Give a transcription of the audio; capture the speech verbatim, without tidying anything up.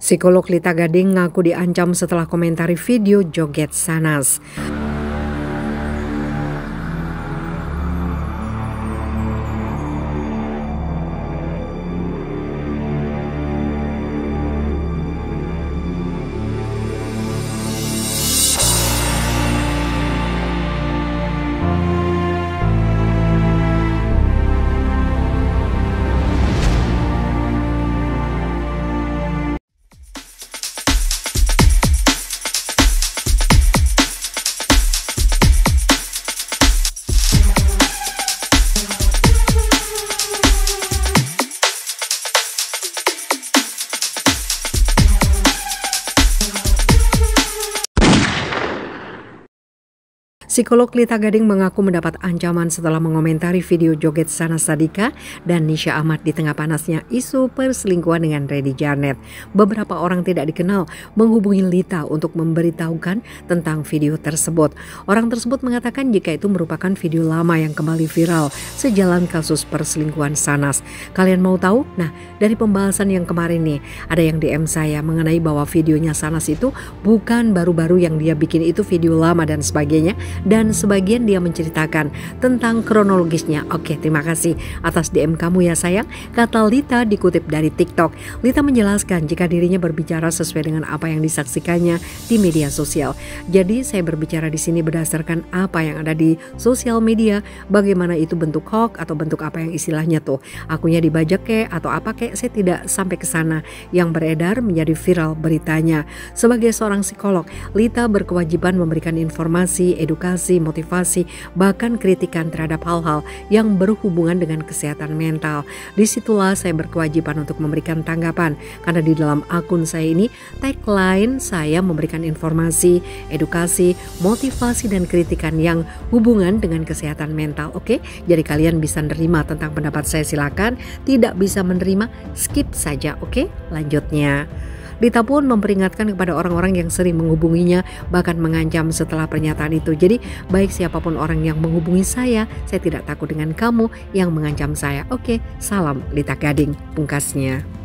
Psikolog Lita Gading ngaku diancam setelah komentari video joget Sanas. Psikolog Lita Gading mengaku mendapat ancaman setelah mengomentari video joget Sanas Sadika dan Nisha Ahmad di tengah panasnya isu perselingkuhan dengan Reddy Jarnet. Beberapa orang tidak dikenal menghubungi Lita untuk memberitahukan tentang video tersebut. Orang tersebut mengatakan jika itu merupakan video lama yang kembali viral sejalan kasus perselingkuhan Sanas. Kalian mau tahu? Nah, dari pembahasan yang kemarin nih, ada yang D M saya mengenai bahwa videonya Sanas itu bukan baru-baru yang dia bikin, itu video lama dan sebagainya. Dan sebagian dia menceritakan tentang kronologisnya. Oke, terima kasih atas D M kamu ya sayang, kata Lita dikutip dari TikTok. Lita menjelaskan jika dirinya berbicara sesuai dengan apa yang disaksikannya di media sosial. Jadi saya berbicara di sini berdasarkan apa yang ada di sosial media, bagaimana itu bentuk hoax atau bentuk apa yang istilahnya tuh, akunya dibajak kek atau apa kek, saya tidak sampai ke sana. Yang beredar menjadi viral beritanya. Sebagai seorang psikolog, Lita berkewajiban memberikan informasi, edukasi, motivasi, bahkan kritikan terhadap hal-hal yang berhubungan dengan kesehatan mental. Disitulah saya berkewajiban untuk memberikan tanggapan, karena di dalam akun saya ini tagline saya memberikan informasi, edukasi, motivasi, dan kritikan yang hubungan dengan kesehatan mental. Oke, jadi kalian bisa menerima tentang pendapat saya silakan, tidak bisa menerima skip saja. Oke, lanjutnya. Lita pun memperingatkan kepada orang-orang yang sering menghubunginya, bahkan mengancam setelah pernyataan itu. Jadi baik siapapun orang yang menghubungi saya, saya tidak takut dengan kamu yang mengancam saya. Oke, salam Lita Gading, pungkasnya.